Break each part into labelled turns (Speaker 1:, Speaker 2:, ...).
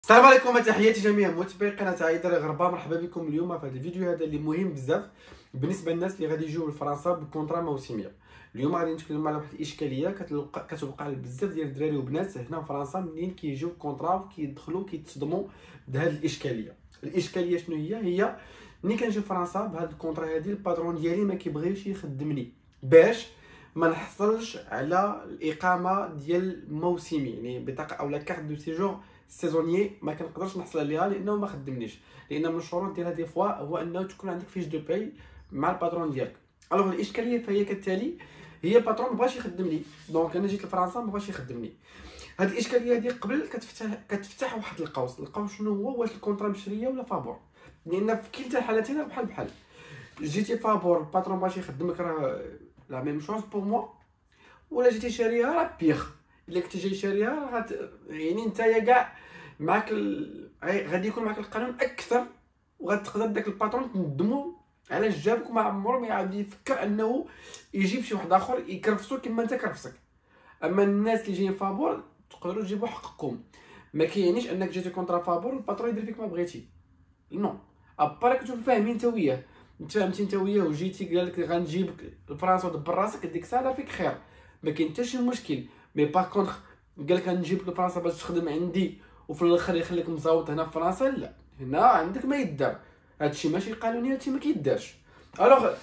Speaker 1: السلام عليكم وتحياتي جميع متابعي قناه عايدر غربه. مرحبا بكم اليوم في هذا الفيديو هذا اللي مهم بزاف بالنسبه للناس اللي غادي يجيو لفرنسا بكونطرا موسميه. اليوم غادي نتكلم على واحد الاشكاليه كتوقع لبزاف ديال الدراري وبنات هنا في فرنسا منين كيجيو بكونطرا وكيدخلوا كيتصدموا بهذه الاشكاليه شنو هي ملي كنجي لفرنسا بهذا الكونطرا هذه الباترون ديالي ما كيبغيش يخدمني باش ما نحصلش على الاقامه ديال موسمي، يعني بطاقه اولا كارت دو سيجور سيزونيي ما كنقدرش نحصل عليها لانه ما خدمنيش. لان من الشروط ديالها دي فوا هو انه تكون عندك فيش دو باي مع الباترون ديالك. الوغ الاشكاليه فهي كالتالي، هي الباترون مبغاش يخدمني، دونك انا جيت لفرنسا مبغاش يخدمني. هاد الاشكاليه هادي قبل كتفتح واحد القوس شنو هو، واش الكونطرا مشريه ولا فابور؟ لان في كلتا الحالتين بحال جيتي فابور الباترون باش يخدمك راه لا ميم شوز بور موا، ولا جيتي شاريها راه بيغ. الا كنتي جاي شاريها يعني نتايا كاع معاك غادي يكون معاك القانون اكثر، وغتقدر داك الباترون تندمو على جابك وما عمره ما يعاود يفكر انه يجيب شي واحد اخر يكرفسو كما انت كرفسك. اما الناس اللي جايين فابور تقدروا تجيبوا حقكم، ما كاينيش انك جيتي كونطرا فابور الباترون يدير فيك ما بغيتي، نو ابارك تكون فاهمين انت وياه. انت فهمتي انت وياه وجيتي قال لك غنجيبك لفرنسا ودبر راسك، ديك الساعه فيك خير، ما كاين حتى شي مشكل. مي باغ كونطخ قال لك غنجيبك لفرنسا باش تخدم عندي وفي الاخر يخليك مزاوط هنا في فرنسا، لا، هنا عندك ما يدار. هادشي ماشي قانوني، هادشي ما كيدارش. الوغ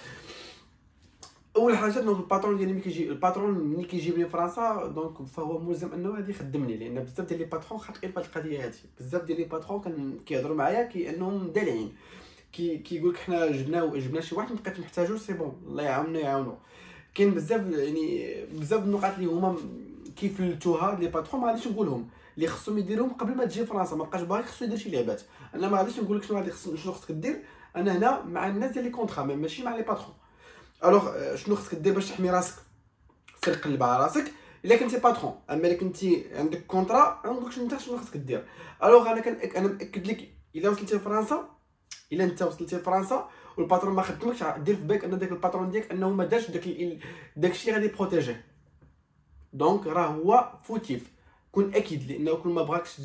Speaker 1: اول حاجه دونك الباترون ديالي ملي كيجيبني لفرنسا دونك فهو ملزم انه غادي يخدمني، لان بزاف ديال لي باترون خاطئين في هاد القضيه هادي. بزاف ديال لي باترون كيهضروا معايا كانهم دالعين، كيقول لك حنا جبنا شي واحد مابقيت نحتاجو سي بون الله يعاونو. كاين بزاف يعني بزاف النقاط اللي هما كيفلتوها لي باترون، ما غاديش نقولهم اللي خصهم يديروهم قبل ما تجي فرنسا. ما بقاش باغي خصو يدير شي لعبات، انا ما غاديش نقول لك شنو خصك دير. انا هنا مع الناس ديال لي كونطرا ماشي مع لي باترون. الوغ شنو خصك دير باش تحمي راسك؟ سير قلب على راسك الا كنتي باترون. اما الا كنتي عندك كونطرا نقول لك انت شنو خصك دير. الوغ انا مأكد لك الا وصلتي لفرنسا، الا انت وصلتي لفرنسا والباترون ما خدمكش، دير في بالك ان داك الباترون ديالك انه ما دارش داكشي غادي بروتيجيه، دونك راه هو فوتيف. كون اكيد، لانه كل ما بغاكش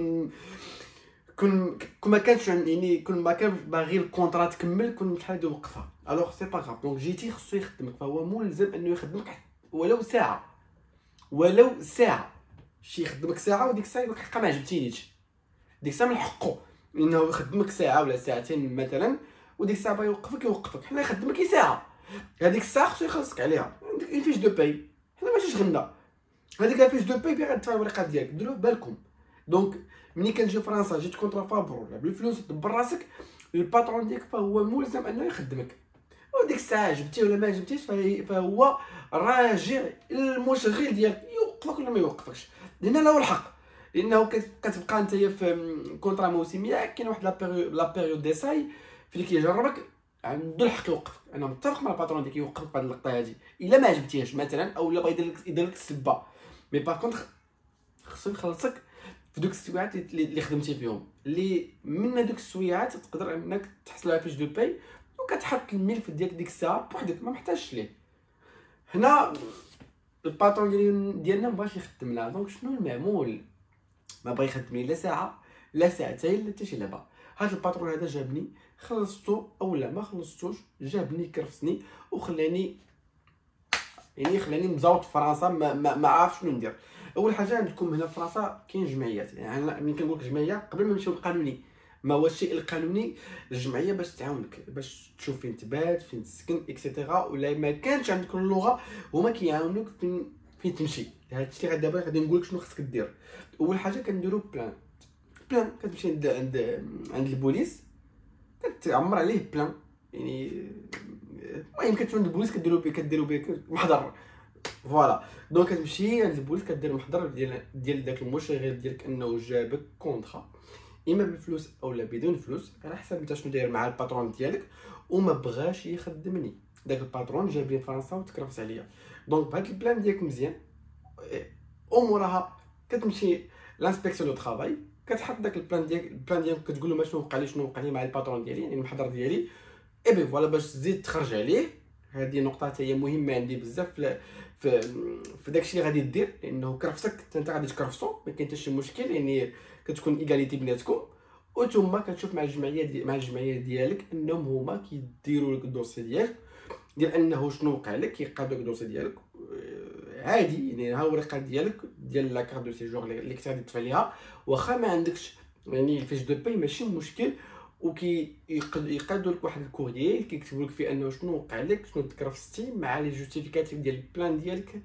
Speaker 1: كون ما كانش يعني كون ما كان باغي الكونطرا تكمل كون شحال يوقفها. الوغ سي با غاف، دونك جيتي خصو يخدمك، فهو ملزم انه يخدمك ولو ساعه شي يخدمك ساعه، وديك الساعه يقولك حقا ما عجبتينيش، ديك الساعه من حقه انه يخدمك ساعه ولا ساعتين مثلا، وديك الساعه بغا يوقفك. حنا يخدمك ساعه، هذيك الساعه خصو يخلصك عليها. عندك اون فيش دو باي، حنا ماشي شغلنا هذيك لا فيش دو باي بغا تدفع الورقات ديالك، ديروه في بالكم. دونك ملي كنجي فرنسا جيت كونطرا فابور ولا بالفلوس دبر راسك، الباترون ديالك فهو ملزم انه يخدمك، وديك الساعه عجبتي ولا ما عجبتيش فهو راجع المشغل ديالك يوقفك ولا ما يوقفكش. لان له الحق، لانه كتبقى انت في كونطرا موسميه، كاين واحد لا بيريود ديساي فين كيجربك، عنده الحق يوقفك. انا متفق مع الباترون ديالك يوقفك في هذه اللقطه هذه الا ما عجبتيهش مثلا، او الا بغا يدير لك السبه. مي باغ كونطخ خصو يخلصك في دوك السويعات اللي خدمتي فيهم، اللي من هذوك السويعات تقدر انك تحصل على فيش دو باي وكتحط الملف ديالك ديك الساعه بوحدك ما محتاجش ليه. هنا الباترون ديالنا مبغاش يخدمنا، دونك شنو المعمول؟ ما بغى يخدمني لا ساعه لا ساعتين لا حتى شي لعبه. هذا الباترون هذا جابني خلصتو اولا ما خلصتوش، جابني كرفسني وخلاني خلاني مزاوط في فرنسا ما عارف شنو ندير. اول حاجه عندكم هنا في فرنسا كاين جمعيات، يعني ملي كنقول لك جمعيه قبل ما نمشيو للقانوني، ما هو الشيء القانوني الجمعيه باش تعاونك باش تشوف فين تبات فين تسكن اكسيتيرا، ولا ما كانش عندك اللغه هما كيعاونوك فين تمشي. هذا الشيء دابا غادي نقول لك شنو خصك دير. اول حاجه كنديرو بلان كتمشي عند البوليس كتعمر عليه بلان، يعني المهم كتمشي عند البوليس كديروا به محضر، فوالا. دونك كتمشي عند البوليس كدير محضر ديال داك المشغل ديالك انه جابك كونطرا اما بفلوس اولا بدون فلوس، على حسب انت شنو داير مع الباترون ديالك. وما بغاش يخدمني داك الباترون، جابني فرنسا وتكرفس عليا. دونك بهاد البلان ديالك مزيان، وموراها كتمشي لانسبكسيون دو طرافاي كتحط داك البلان ديالك كتقول له شنو وقع لي مع الباترون ديالي، يعني المحضر ديالي، اي بي فوالا باش تزيد تخرج عليه. هذه نقطه هي مهمه عندي بزاف في داكشي اللي غادي دير، لانه كرفسك انت غادي تكرفسو، ما كاين حتى شي مشكل. يعني كتكون ايغاليتي بيناتكم، وثم كتشوف مع الجمعيه ديالك انهم هما كيديروا لك الدوسي ديالك ديال انه شنو وقع لك، كيقادوا لك الدوسي ديالك عادي. يعني ها الورقه ديالك ديال لا كارت دو سيجور اللي كنت غادي تدفع ليها، واخا ما عندكش يعني الفيش دو باي ماشي مشكل، يقادوا لك واحد الكوريي كيكتبوا لك فيه انه شنو وقع لك، شنو تكرفستي مع لي جوستيفيكاتيف ديال البلان ديالك،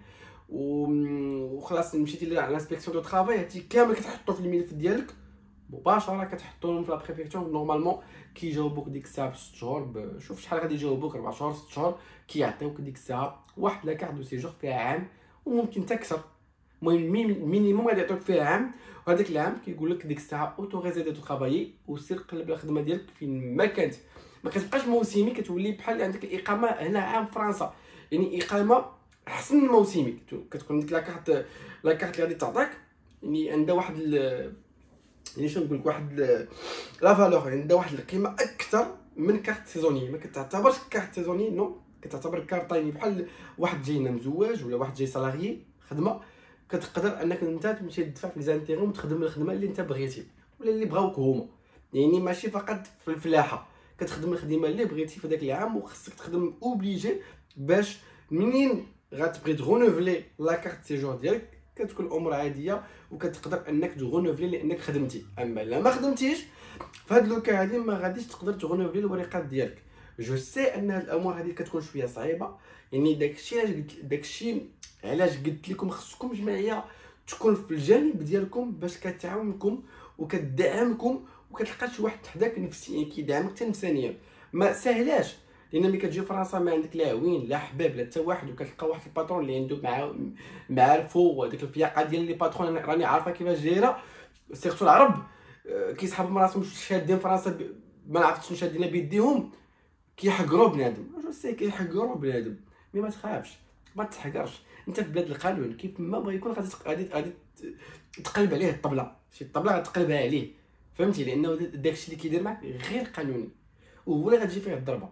Speaker 1: وخلاص مشيتي لانسبكسيون دو طرافاي، هادشي كامل كتحطو في الملف ديالك مباشره، كتحطوهم في لا بريفيكتور. نورمالمون كيجاوبوك ديك الساعه ب 6 شهور، شوف شحال غادي يجاوبوك، 4 شهور 6 شهور، كيعطيوك ديك الساعه واحد لا كارت دو سيجور فيها عام، وممكن حتى اكثر. المهم مينيموم غادي يعطيوك فيها عام، وهذاك العام كيقول لك ديك الساعه اوتوريزي دو طرافايي، وسير قلب الخدمه ديالك فين ما كانت. ما كتبقاش موسمي، كتولي بحال عندك الاقامه هنا عام فرنسا، يعني اقامه احسن من موسمي. كتكون ديك لاكارت اللي غادي تعطيك يعني عندها واحد يعني شنو نقول لك، واحد لا فالور، عندها واحد القيمه اكثر من كارت سيزوني. ما كتعتبرش كارت سيزوني، نو، كتعتبر كارت يعني بحال واحد جاي مزواج ولا واحد جاي سالاريي خدمه، كتقدر انك انت تمشي تدفع في ليزانتيغون وتخدم الخدمه اللي انت بغيتي ولا اللي بغاوك هما. يعني ماشي فقط في الفلاحه، كتخدم الخدمه اللي بغيتي في داك العام، وخصك تخدم اوبليجي باش منين غتبغي تغونوفلي لا كارت سيجور ديالك كتكون الامور عاديه، وكتقدر انك تغونوفلي لانك خدمتي. اما لا ما خدمتيش في هاد لوكا هادي ما غاديش تقدر تغونوفلي الوريقات ديالك. جو سي ان هاد الامور هادي كتكون شويه صعيبه، يعني داكشي علاش قلت لكم خصكم جمعيه تكون في الجانب ديالكم باش كتعاونكم وكتدعمكم، وكتلقى شي واحد حداك نفسيا كيدعمك حتى نفسانيا. ما ساهلاش، لان ملي كتجي فرنسا ما عندك لا عوين لا حباب لا حتى واحد، وكتلقى واحد الباترون اللي عنده معارفو، وديك الفياقه ديال لي باترون راني عارفه كيفاش دايره، سيرتو العرب كيسحبوا راسهم شادين فرنسا ما عرفتش شنو شادين بيديهم، كيحقروا بنادم. جو سي كيحقروا بنادم، مي ما تخافش، ما تحقرش، انت في بلاد القانون كيف ما بغا يكون غادي تقلب عليه الطبله، شي الطبله غتقلبها عليه، فهمتي؟ لانه داكشي اللي كيدير معك غير قانوني، وهو اللي غتجي فيه الضربه،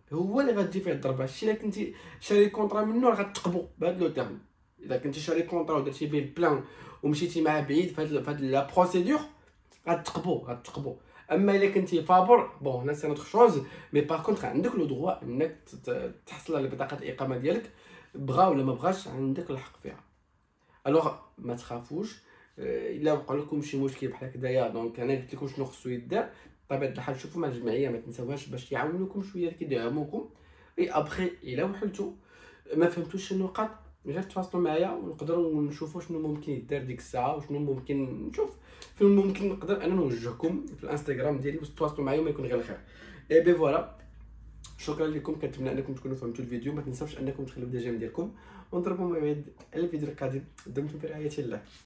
Speaker 1: الشيء اللي كنتي شاري كونطرا منه راه غتقبو بهاد لو تيرم. اذا كنتي شاري كونطرا ودرتي به البلان ومشيتي معاه بعيد في هاد لا بروسيدور غتقبو. اما الا كنتي فابور بون هنا سي نوتر شوز، مي باغ كونطخ عندك لو دروا انك تحصل على بطاقه الاقامه ديالك، بغا ولا ما بغاش عندك الحق فيها. الوغ ما تخافوش، الا وقع لكم شي مشكل بحال هكذايا دونك انا قلت لكم شنو خصو يدار. بطبيعه الحال شوفوا مع الجمعيه، ما تنساوهاش باش يعاونوكم شويه، كيدعموكم. اي ابخي الا وحلتوا ما فهمتوش شي نقاط غير تواصلوا معايا، ونقدروا نشوفوا شنو ممكن يدار ديك الساعه، وشنو ممكن نشوف فين ممكن نقدر انا نوجهكم في الانستغرام ديالي، وتواصلوا معايا وما يكون غير الخير. اي بي فوالا، شكرا لكم، كنتمنى انكم تكونوا فهمتوا الفيديو. ما تنساوش انكم تخليو الجيم ديالكم، ونضربوا مع بعض الفيديو القادم. دمتم في رعايه الله.